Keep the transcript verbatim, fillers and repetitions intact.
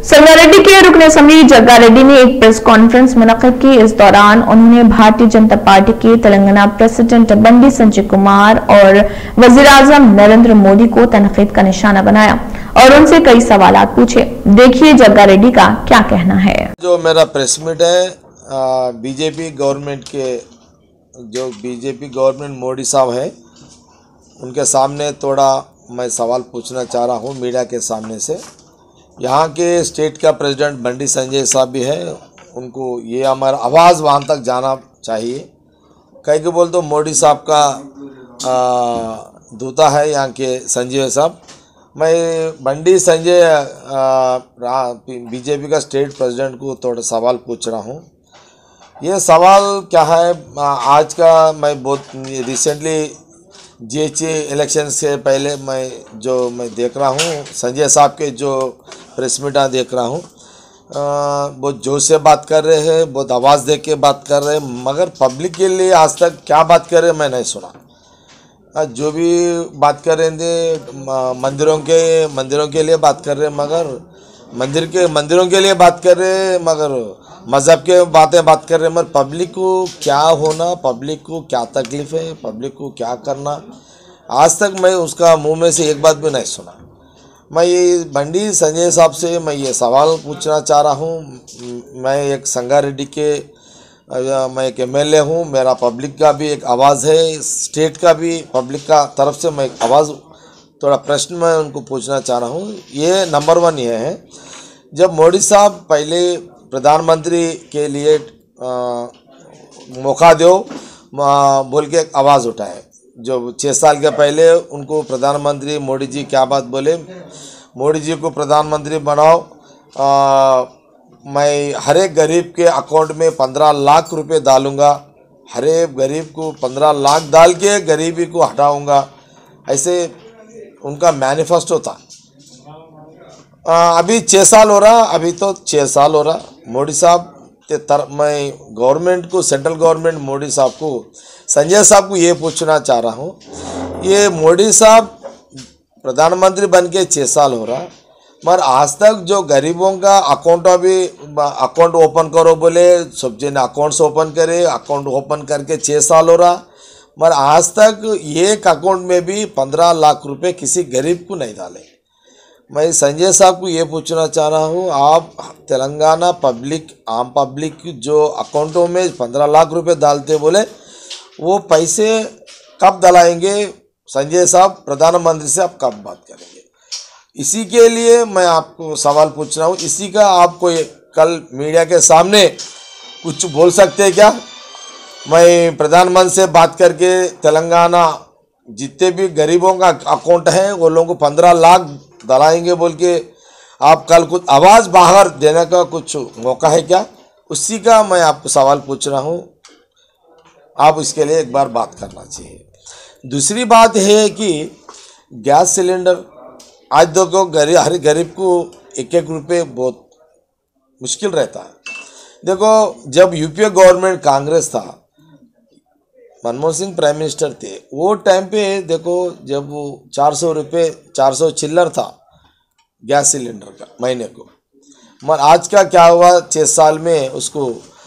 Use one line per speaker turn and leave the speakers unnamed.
संगारेड्डी के रुकन असेंबली जग्गा रेड्डी ने एक प्रेस कॉन्फ्रेंस मुनक्किद की। इस दौरान उन्होंने भारतीय जनता पार्टी के तेलंगाना प्रेसिडेंट बंडी संजय कुमार और वजीर आजम नरेंद्र मोदी को तनकीद का निशाना बनाया और उनसे कई सवाल पूछे। देखिए जग्गा रेड्डी का क्या कहना है।
जो मेरा प्रेस मीट है बीजेपी गवर्नमेंट के, जो बीजेपी गवर्नमेंट मोदी साहब है उनके सामने थोड़ा मैं सवाल पूछना चाह रहा हूँ मीडिया के सामने से। यहाँ के स्टेट का प्रेसिडेंट बंडी संजय साहब भी है, उनको ये हमारा आवाज़ वहाँ तक जाना चाहिए। कई के बोल तो मोदी साहब का दूता है यहाँ के संजय साहब। मैं बंडी संजय बीजेपी का स्टेट प्रेसिडेंट को थोड़ा सवाल पूछ रहा हूँ। ये सवाल क्या है, आज का मैं बहुत रिसेंटली जीएचए इलेक्शन से पहले मैं जो मैं देख रहा हूँ संजय साहब के जो प्रेस मीटा देख रहा हूँ, बहुत जोश से बात कर रहे हैं, बहुत आवाज़ दे के बात कर रहे हैं, मगर पब्लिक के लिए आज तक क्या बात कर रहे हैं मैं नहीं सुना। जो भी बात कर रहे थे मंदिरों के मंदिरों के लिए बात कर रहे हैं, मगर मंदिर के मंदिरों के लिए बात कर रहे हैं, मगर मज़हब के बातें बात कर रहे हैं, मगर पब्लिक को क्या होना, पब्लिक को क्या तकलीफ़ है, पब्लिक को क्या करना, आज तक मैं उसका मुंह में से एक बात भी नहीं सुना। मैं ये बंडी संजय साहब से मैं ये सवाल पूछना चाह रहा हूँ। मैं एक संगारेड्डी के मैं एक एमएलए हूँ, मेरा पब्लिक का भी एक आवाज़ है, स्टेट का भी पब्लिक का तरफ से मैं एक आवाज़ थोड़ा प्रश्न मैं उनको पूछना चाह रहा हूँ। ये नंबर वन ये है, जब मोदी साहब पहले प्रधानमंत्री के लिए आ, मौका दो बोल के एक आवाज़ उठाए, जो छः साल के पहले उनको प्रधानमंत्री मोदी जी क्या बात बोले, मोदी जी को प्रधानमंत्री बनाओ, आ, मैं हर एक गरीब के अकाउंट में पंद्रह लाख रुपए डालूंगा, हर एक गरीब को पंद्रह लाख डाल के गरीबी को हटाऊंगा, ऐसे उनका मैनिफेस्टो था। आ, अभी छः साल हो रहा अभी तो छः साल हो रहा मोदी साहब तर, मैं गवर्नमेंट को, सेंट्रल गवर्नमेंट मोदी साहब को, संजय साहब को ये पूछना चाह रहा हूँ, ये मोदी साहब प्रधानमंत्री बन के छः साल हो रहा, मगर आज तक जो गरीबों का अकाउंट अभी अकाउंट ओपन करो बोले सब जन अकाउंट्स ओपन करे, अकाउंट ओपन करके छः साल हो रहा, मगर आज तक एक अकाउंट में भी पंद्रह लाख रुपए किसी गरीब को नहीं डाले। मैं संजय साहब को ये पूछना चाह रहा हूँ, आप तेलंगाना पब्लिक, आम पब्लिक जो अकाउंटों में पंद्रह लाख रुपए डालते बोले, वो पैसे कब डलाएंगे संजय साहब, प्रधानमंत्री से आप कब बात करेंगे? इसी के लिए मैं आपको सवाल पूछ रहा हूँ। इसी का आपको कल मीडिया के सामने कुछ बोल सकते हैं क्या? मैं प्रधानमंत्री से बात करके तेलंगाना जितने भी गरीबों का अकाउंट है वो लोगों को पंद्रह लाख डलाएंगे बोल के आप कल कुछ आवाज़ बाहर देने का कुछ मौका है क्या? उसी का मैं आपको सवाल पूछ रहा हूँ, आप इसके लिए एक बार बात करना चाहिए। दूसरी बात है कि गैस सिलेंडर आज देखो गरीब, हर गरीब को एक एक रुपये बहुत मुश्किल रहता है। देखो जब यूपीए गवर्नमेंट कांग्रेस था, मनमोहन सिंह प्राइम मिनिस्टर थे, वो टाइम पे देखो जब वो चार सौ रुपये चार सौ चिल्लर था गैस सिलेंडर का महीने को, मगर आज का क्या हुआ, छः साल में उसको